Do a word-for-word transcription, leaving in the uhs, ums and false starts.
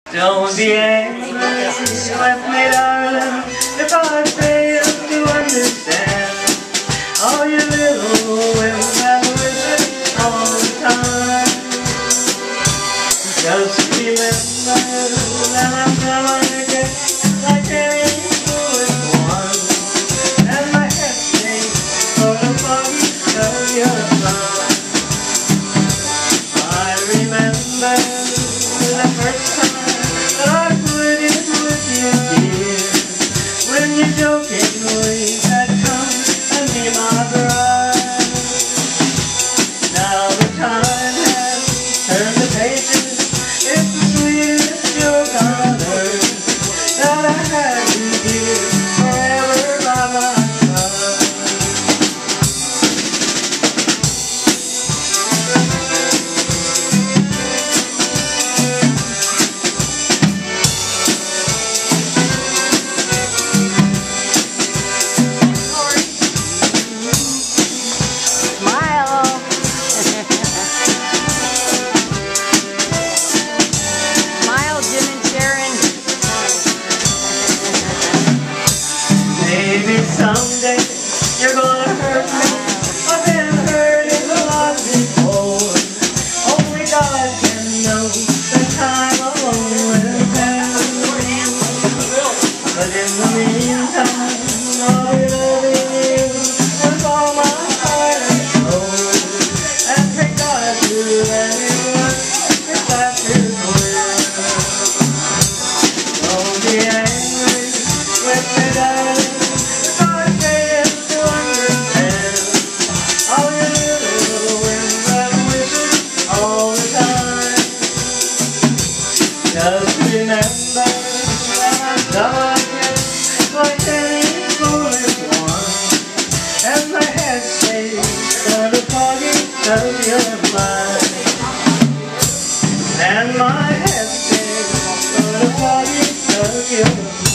Don't be angry with me, darling, if I fail to understand all your little whims and wishes all the time. Just remember that I'm gonna get like any foolish one, and my head stays sort of foggy of your love. I remember the first time I put it with you, dear, when you jokingly said, come and be my bride. Now the time has turned the pages, it's the sweetest joke on earth that I had you, dear, forever by my side. Maybe someday you're gonna hurt me. I've been hurting a lot before. Only God can know the time alone will pass. But in the meantime, I'll be loving you with all my heart and soul, and pray God to anyone if that's His will. Don't be angry with me, darling. Just remember that I'm dark like any foolish one, and my head stays sort of foggy of your mind, and my head stays sort of foggy of your mind.